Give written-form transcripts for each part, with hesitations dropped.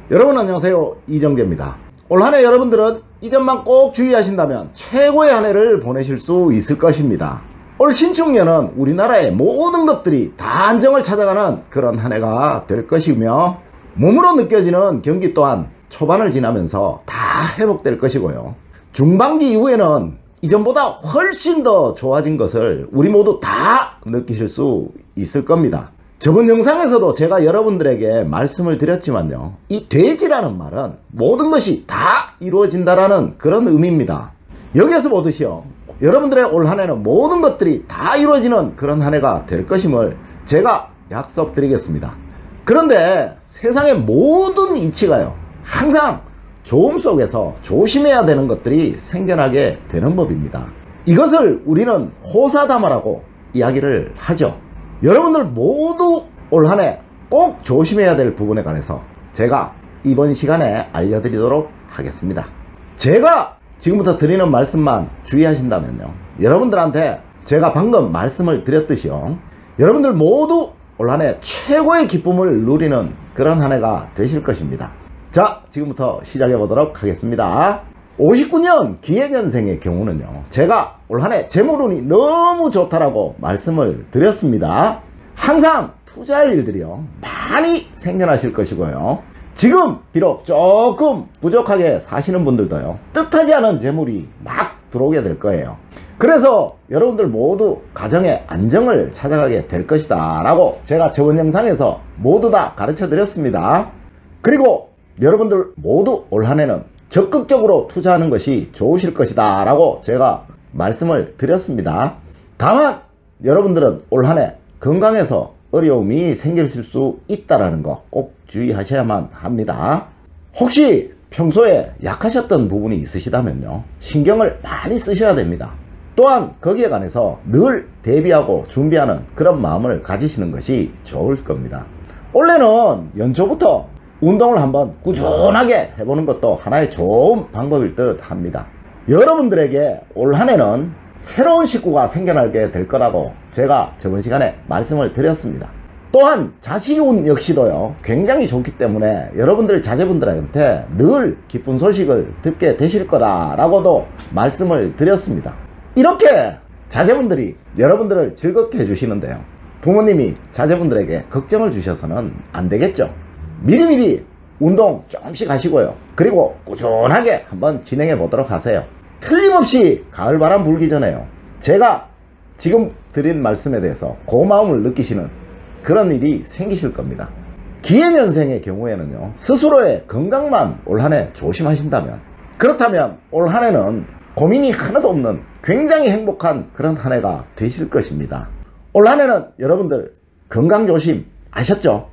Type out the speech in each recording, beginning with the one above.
여러분 안녕하세요, 이정재입니다. 올 한해 여러분들은 이 점만 꼭 주의하신다면 최고의 한 해를 보내실 수 있을 것입니다. 올 신축년은 우리나라의 모든 것들이 다 안정을 찾아가는 그런 한 해가 될 것이며, 몸으로 느껴지는 경기 또한 초반을 지나면서 다 회복될 것이고요. 중반기 이후에는 이전보다 훨씬 더 좋아진 것을 우리 모두 다 느끼실 수 있을 겁니다. 저번 영상에서도 제가 여러분들에게 말씀을 드렸지만요, 이 돼지라는 말은 모든 것이 다 이루어진다라는 그런 의미입니다. 여기에서 보듯이요, 여러분들의 올 한해는 모든 것들이 다 이루어지는 그런 한 해가 될 것임을 제가 약속드리겠습니다. 그런데 세상의 모든 이치가요, 항상 조음 속에서 조심해야 되는 것들이 생겨나게 되는 법입니다. 이것을 우리는 호사다마라고 이야기를 하죠. 여러분들 모두 올 한해 꼭 조심해야 될 부분에 관해서 제가 이번 시간에 알려드리도록 하겠습니다. 제가 지금부터 드리는 말씀만 주의하신다면요, 여러분들한테 제가 방금 말씀을 드렸듯이요, 여러분들 모두 올 한해 최고의 기쁨을 누리는 그런 한 해가 되실 것입니다. 자, 지금부터 시작해 보도록 하겠습니다. 59년 기해년생의 경우는요, 제가 올 한해 재물운이 너무 좋다라고 말씀을 드렸습니다. 항상 투자할 일들이요 많이 생겨나실 것이고요, 지금 비록 조금 부족하게 사시는 분들도요, 뜻하지 않은 재물이 막 들어오게 될 거예요. 그래서 여러분들 모두 가정의 안정을 찾아가게 될 것이다 라고 제가 저번 영상에서 모두 다 가르쳐 드렸습니다. 그리고 여러분들 모두 올 한해는 적극적으로 투자하는 것이 좋으실 것이다 라고 제가 말씀을 드렸습니다. 다만 여러분들은 올 한해 건강에서 어려움이 생기실 수 있다는 거 꼭 주의하셔야만 합니다. 혹시 평소에 약하셨던 부분이 있으시다면요, 신경을 많이 쓰셔야 됩니다. 또한 거기에 관해서 늘 대비하고 준비하는 그런 마음을 가지시는 것이 좋을 겁니다. 올해는 연초부터 운동을 한번 꾸준하게 해보는 것도 하나의 좋은 방법일 듯 합니다. 여러분들에게 올 한해는 새로운 식구가 생겨나게 될 거라고 제가 저번 시간에 말씀을 드렸습니다. 또한 자식운 역시도요 굉장히 좋기 때문에 여러분들 자제분들한테 늘 기쁜 소식을 듣게 되실 거라고도 말씀을 드렸습니다. 이렇게 자제분들이 여러분들을 즐겁게 해주시는데요, 부모님이 자제분들에게 걱정을 주셔서는 안 되겠죠. 미리미리 운동 조금씩 하시고요, 그리고 꾸준하게 한번 진행해 보도록 하세요. 틀림없이 가을바람 불기 전에요, 제가 지금 드린 말씀에 대해서 고마움을 느끼시는 그런 일이 생기실 겁니다. 기해년생의 경우에는요, 스스로의 건강만 올 한해 조심하신다면, 그렇다면 올 한해는 고민이 하나도 없는 굉장히 행복한 그런 한 해가 되실 것입니다. 올 한해는 여러분들 건강 조심 아셨죠?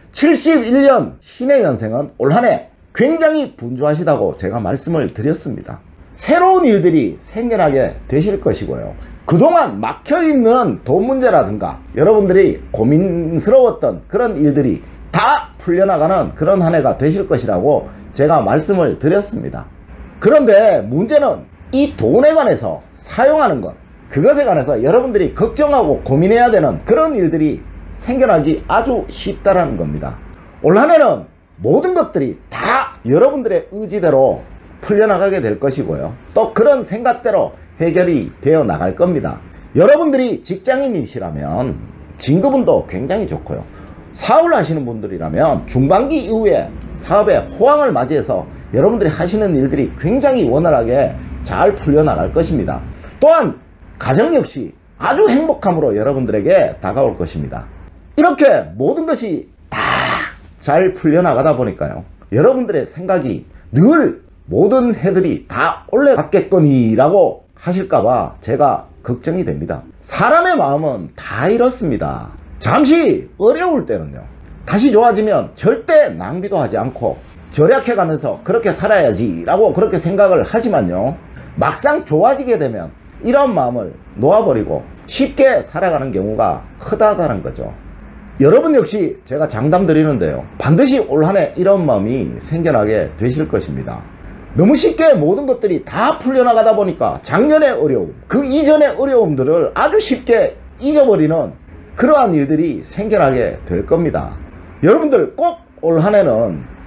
71년 신해년생은 올 한해 굉장히 분주하시다고 제가 말씀을 드렸습니다. 새로운 일들이 생겨나게 되실 것이고요, 그동안 막혀있는 돈 문제라든가 여러분들이 고민스러웠던 그런 일들이 다 풀려나가는 그런 한 해가 되실 것이라고 제가 말씀을 드렸습니다. 그런데 문제는 이 돈에 관해서 사용하는 것, 그것에 관해서 여러분들이 걱정하고 고민해야 되는 그런 일들이 생겨나기 아주 쉽다라는 겁니다. 올 한해는 모든 것들이 다 여러분들의 의지대로 풀려나가게 될 것이고요, 또 그런 생각대로 해결이 되어 나갈 겁니다. 여러분들이 직장인이시라면 진급운도 굉장히 좋고요, 사업을 하시는 분들이라면 중반기 이후에 사업의 호황을 맞이해서 여러분들이 하시는 일들이 굉장히 원활하게 잘 풀려나갈 것입니다. 또한 가정 역시 아주 행복함으로 여러분들에게 다가올 것입니다. 이렇게 모든 것이 다 잘 풀려나가다 보니까요, 여러분들의 생각이 늘 모든 해들이 다 올라갔겠거니 라고 하실까봐 제가 걱정이 됩니다. 사람의 마음은 다 이렇습니다. 잠시 어려울 때는요, 다시 좋아지면 절대 낭비도 하지 않고 절약해가면서 그렇게 살아야지 라고 그렇게 생각을 하지만요, 막상 좋아지게 되면 이런 마음을 놓아버리고 쉽게 살아가는 경우가 흔하다는 거죠. 여러분 역시 제가 장담 드리는데요, 반드시 올 한해 이런 마음이 생겨나게 되실 것입니다. 너무 쉽게 모든 것들이 다 풀려나가다 보니까 작년의 어려움, 그 이전의 어려움들을 아주 쉽게 잊어버리는 그러한 일들이 생겨나게 될 겁니다. 여러분들 꼭 올 한해는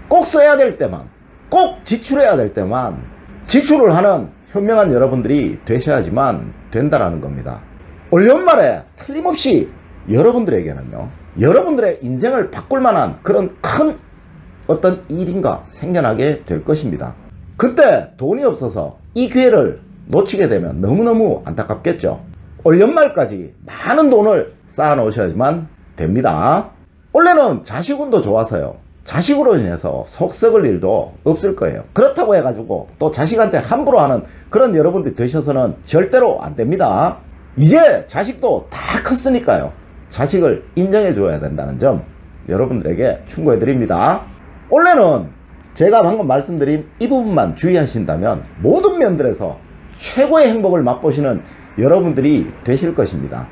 꼭 써야 될 때만, 꼭 지출해야 될 때만 지출을 하는 현명한 여러분들이 되셔야지만 된다라는 겁니다. 올 연말에 틀림없이 여러분들에게는요, 여러분들의 인생을 바꿀 만한 그런 큰 어떤 일인가 생겨나게 될 것입니다. 그때 돈이 없어서 이 기회를 놓치게 되면 너무너무 안타깝겠죠. 올 연말까지 많은 돈을 쌓아 놓으셔야지만 됩니다. 원래는 자식운도 좋아서요, 자식으로 인해서 속 썩을 일도 없을 거예요. 그렇다고 해가지고 또 자식한테 함부로 하는 그런 여러분들이 되셔서는 절대로 안 됩니다. 이제 자식도 다 컸으니까요, 자식을 인정해 줘야 된다는 점 여러분들에게 충고해 드립니다. 원래는 제가 방금 말씀드린 이 부분만 주의하신다면 모든 면들에서 최고의 행복을 맛보시는 여러분들이 되실 것입니다.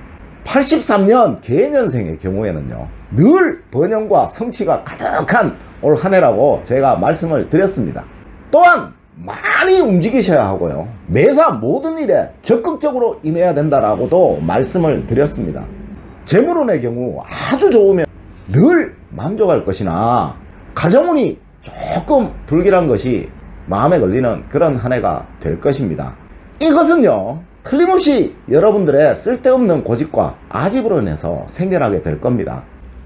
83년 개년생의 경우에는요, 늘 번영과 성취가 가득한 올 한 해라고 제가 말씀을 드렸습니다. 또한 많이 움직이셔야 하고요, 매사 모든 일에 적극적으로 임해야 된다라고도 말씀을 드렸습니다. 재물운의 경우 아주 좋으면 늘 만족할 것이나 가정운이 조금 불길한 것이 마음에 걸리는 그런 한 해가 될 것입니다. 이것은요, 틀림없이 여러분들의 쓸데없는 고집과 아집으로 인해서 생겨나게 될 겁니다.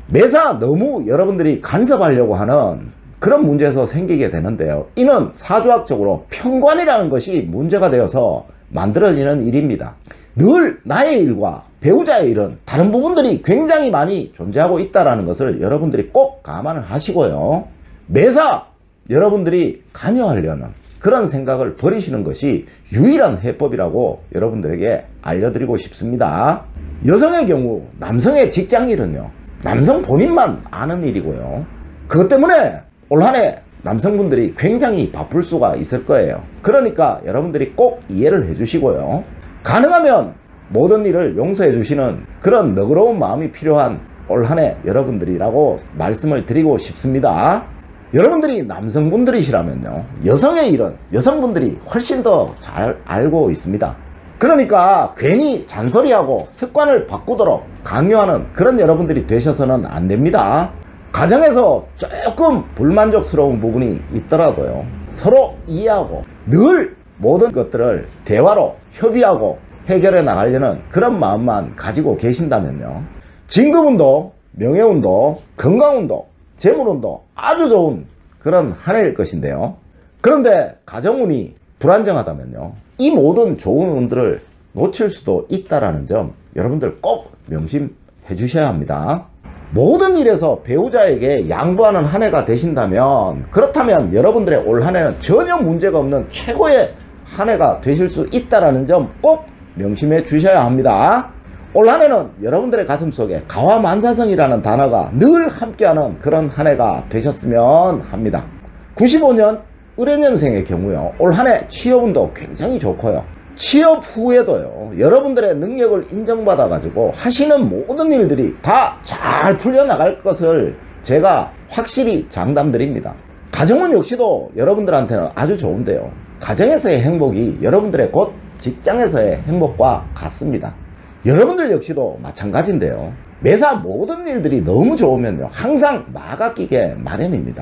매사 너무 여러분들이 간섭하려고 하는 그런 문제에서 생기게 되는데요, 이는 사주학적으로 편관이라는 것이 문제가 되어서 만들어지는 일입니다. 늘 나의 일과 배우자의 일은 다른 부분들이 굉장히 많이 존재하고 있다는 것을 여러분들이 꼭 감안을 하시고요, 매사 여러분들이 관여하려는 그런 생각을 버리시는 것이 유일한 해법이라고 여러분들에게 알려드리고 싶습니다. 여성의 경우 남성의 직장일은요, 남성 본인만 아는 일이고요, 그것 때문에 올 한 해 남성분들이 굉장히 바쁠 수가 있을 거예요. 그러니까 여러분들이 꼭 이해를 해 주시고요, 가능하면 모든 일을 용서해 주시는 그런 너그러운 마음이 필요한 올 한 해 여러분들이라고 말씀을 드리고 싶습니다. 여러분들이 남성분들이시라면요, 여성의 일은 여성분들이 훨씬 더 잘 알고 있습니다. 그러니까 괜히 잔소리하고 습관을 바꾸도록 강요하는 그런 여러분들이 되셔서는 안 됩니다. 가정에서 조금 불만족스러운 부분이 있더라도요, 서로 이해하고 늘 모든 것들을 대화로 협의하고 해결해 나가려는 그런 마음만 가지고 계신다면요, 진급운도, 명예운도, 건강운도, 재물운도 아주 좋은 그런 한 해일 것인데요, 그런데 가정운이 불안정하다면요, 이 모든 좋은 운들을 놓칠 수도 있다는 점 여러분들 꼭 명심해 주셔야 합니다. 모든 일에서 배우자에게 양보하는 한 해가 되신다면, 그렇다면 여러분들의 올 한 해는 전혀 문제가 없는 최고의 한 해가 되실 수 있다는 점 꼭 명심해 주셔야 합니다. 올 한 해는 여러분들의 가슴속에 가화만사성이라는 단어가 늘 함께하는 그런 한 해가 되셨으면 합니다. 95년 을해년생의 경우요, 올 한 해 취업운도 굉장히 좋고요, 취업 후에도요, 여러분들의 능력을 인정받아 가지고 하시는 모든 일들이 다 잘 풀려나갈 것을 제가 확실히 장담드립니다. 가정은 역시도 여러분들한테는 아주 좋은데요, 가정에서의 행복이 여러분들의 곧 직장에서의 행복과 같습니다. 여러분들 역시도 마찬가지인데요, 매사 모든 일들이 너무 좋으면요, 항상 마가 끼게 마련입니다.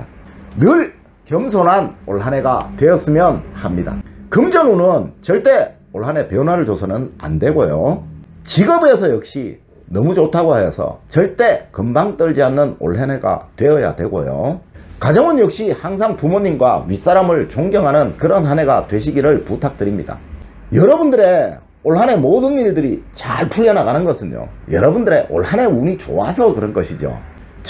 늘 겸손한 올 한 해가 되었으면 합니다. 금전운은 절대 올 한 해 변화를 줘서는 안 되고요, 직업에서 역시 너무 좋다고 해서 절대 금방 떨지 않는 올 한 해가 되어야 되고요, 가정은 역시 항상 부모님과 윗사람을 존경하는 그런 한 해가 되시기를 부탁드립니다. 여러분들의 올 한 해 모든 일들이 잘 풀려나가는 것은요, 여러분들의 올 한 해 운이 좋아서 그런 것이죠.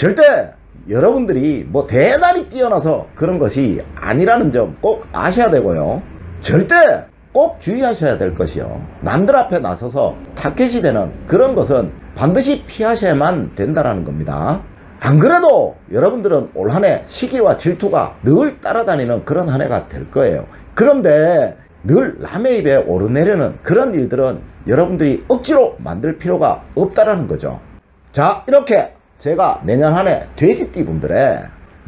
절대 여러분들이 뭐 대단히 뛰어나서 그런 것이 아니라는 점 꼭 아셔야 되고요, 절대 꼭 주의하셔야 될 것이요, 남들 앞에 나서서 타켓이 되는 그런 것은 반드시 피하셔야만 된다는 겁니다. 안 그래도 여러분들은 올 한 해 시기와 질투가 늘 따라다니는 그런 한 해가 될 거예요. 그런데 늘 남의 입에 오르내리는 그런 일들은 여러분들이 억지로 만들 필요가 없다라는 거죠. 자, 이렇게 제가 내년 한 해 돼지띠 분들의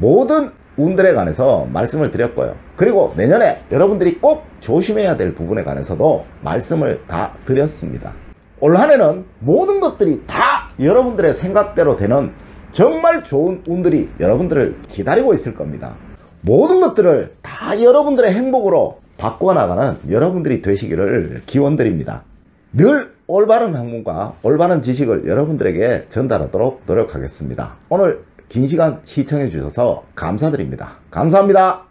모든 운들에 관해서 말씀을 드렸고요, 그리고 내년에 여러분들이 꼭 조심해야 될 부분에 관해서도 말씀을 다 드렸습니다. 올 한 해는 모든 것들이 다 여러분들의 생각대로 되는 정말 좋은 운들이 여러분들을 기다리고 있을 겁니다. 모든 것들을 다 여러분들의 행복으로 바꿔 나가는 여러분들이 되시기를 기원드립니다. 늘 올바른 학문과 올바른 지식을 여러분들에게 전달하도록 노력하겠습니다. 오늘 긴 시간 시청해 주셔서 감사드립니다. 감사합니다.